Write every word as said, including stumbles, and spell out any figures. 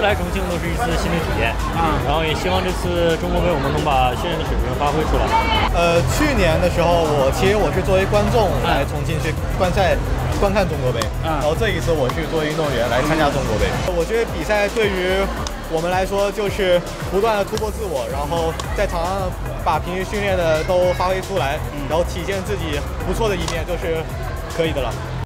来重庆都是一次新的体验啊，然后也希望这次中国杯我们能把训练的水平发挥出来。 呃，去年的时候，我其实我是作为观众来重庆去观赛、观看中国杯，然后这一次我是作为运动员来参加中国杯。我觉得比赛对于我们来说就是不断的突破自我，然后在场上把平时训练的都发挥出来，然后体现自己不错的一面，就是可以的了。